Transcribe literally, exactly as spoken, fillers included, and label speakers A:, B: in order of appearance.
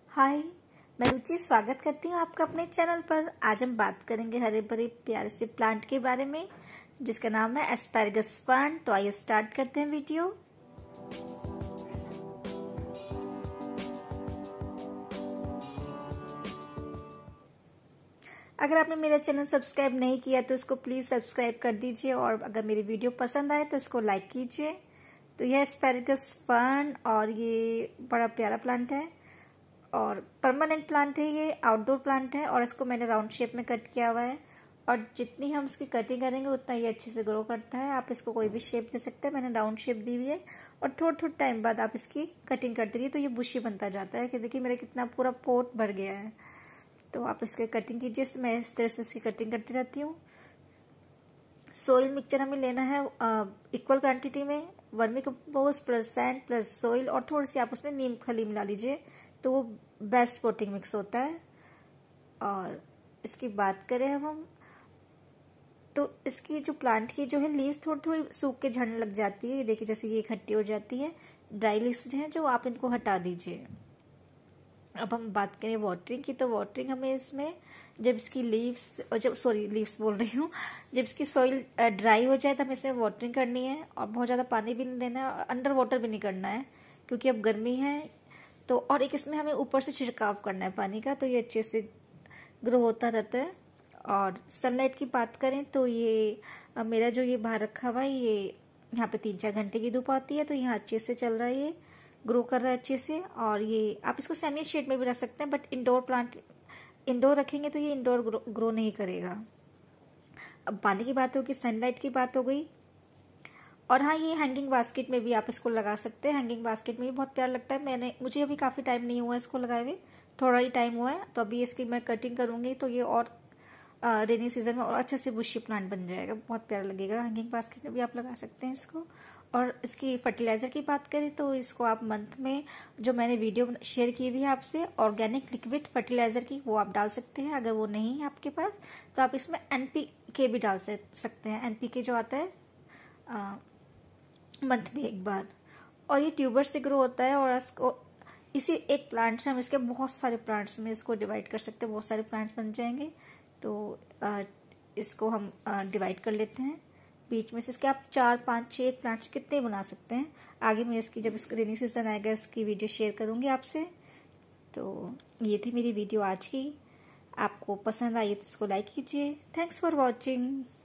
A: हाय, मैं रुचि स्वागत करती हूँ आपका अपने चैनल पर। आज हम बात करेंगे हरे भरे प्यारे से प्लांट के बारे में जिसका नाम है एस्पैरागस प्लांट। तो आइए स्टार्ट करते हैं वीडियो। अगर आपने मेरा चैनल सब्सक्राइब नहीं किया तो इसको प्लीज सब्सक्राइब कर दीजिए और अगर मेरी वीडियो पसंद आए तो इसको लाइक कीजिए। तो यह एस्पैरागस प्लांट और ये बड़ा प्यारा प्लांट है और परमानेंट प्लांट है। ये आउटडोर प्लांट है और इसको मैंने राउंड शेप में कट किया हुआ है और जितनी हम इसकी कटिंग करेंगे उतना ये अच्छे से ग्रो करता है। आप इसको कोई भी शेप दे सकते हैं, मैंने राउंड शेप दी हुई है और थोड़े थोड़े टाइम बाद आप इसकी कटिंग करते रहिए तो ये बुशी बनता जाता है। कि देखिए मेरा कितना पूरा पोट भर गया है। तो आप इसके कटिंग कीजिए, मैं इस तरह से इसकी कटिंग करती रहती हूँ। सोइल मिक्सचर हमें लेना है इक्वल क्वांटिटी में, vermicompost plus sand plus soil और थोड़ी सी आप उसमें नीम खली मिला लीजिए तो वो बेस्ट पोटिंग मिक्स होता है। और इसकी बात करें हम हम तो इसकी जो प्लांट की जो है लीव्स थोड़ी थोड़ी सूख के झड़ने लग जाती है। ये देखिए जैसे ये इकट्ठी हो जाती है, ड्राई लीव्स हैं जो आप इनको हटा दीजिए। अब हम बात करें वाटरिंग की, तो वाटरिंग हमें इसमें जब इसकी लीव्स और जब सॉरी लीव्स बोल रही हूँ जब इसकी सॉइल ड्राई हो जाए तो हमें इसमें वाटरिंग करनी है और बहुत ज़्यादा पानी भी नहीं देना है और अंडर वाटर भी नहीं करना है क्योंकि अब गर्मी है। तो और एक इसमें हमें ऊपर से छिड़काव करना है पानी का, तो ये अच्छे से ग्रो होता रहता है। और सनलाइट की बात करें तो ये मेरा जो ये बाहर रखा हुआ है ये यहाँ पे तीन चार घंटे की धूप आती है तो यहाँ अच्छे से चल रहा है, ये ग्रो कर रहा है अच्छे से। और ये आप इसको सेमी शेड में भी रख सकते हैं, बट इंडोर प्लांट इंडोर रखेंगे तो ये इंडोर ग्रो, ग्रो नहीं करेगा। अब पानी की बात होगी, सनलाइट की बात हो गई। और हाँ, ये हैंगिंग बास्केट में भी आप इसको लगा सकते हैं। हैंगिंग बास्केट में भी बहुत प्यारा लगता है। मैंने मुझे अभी काफी टाइम नहीं हुआ इसको लगाए हुए, थोड़ा ही टाइम हुआ है। तो अभी इसकी मैं कटिंग करूंगी तो ये और रेनी सीजन में और अच्छे से बुशी प्लांट बन जाएगा, बहुत प्यारा लगेगा। हैंगिंग बास्केट में भी आप लगा सकते हैं इसको। और इसकी फर्टिलाइजर की बात करें तो इसको आप मंथ में जो मैंने वीडियो शेयर की हुई है आपसे ऑर्गेनिक लिक्विड फर्टिलाइजर की, वो आप डाल सकते हैं। अगर वो नहीं है आपके पास तो आप इसमें एनपीके भी डाल सकते हैं। एनपीके जो आता है आ, मंथ में एक बार, और ये ट्यूबर से ग्रो होता है। और इसको इसी एक प्लांट से हम इसके बहुत सारे प्लांट्स में इसको डिवाइड कर सकते हैं, बहुत सारे प्लांट्स बन जाएंगे। तो आ, इसको हम डिवाइड कर लेते हैं बीच में से। इसके आप चार पांच छह प्लांट्स कितने बना सकते हैं। आगे मैं इसकी जब इसका रेनी सीजन आएगा इसकी वीडियो शेयर करूंगी आपसे। तो ये थी मेरी वीडियो आज की। आपको पसंद आई तो इसको लाइक कीजिए। Thanks for watching.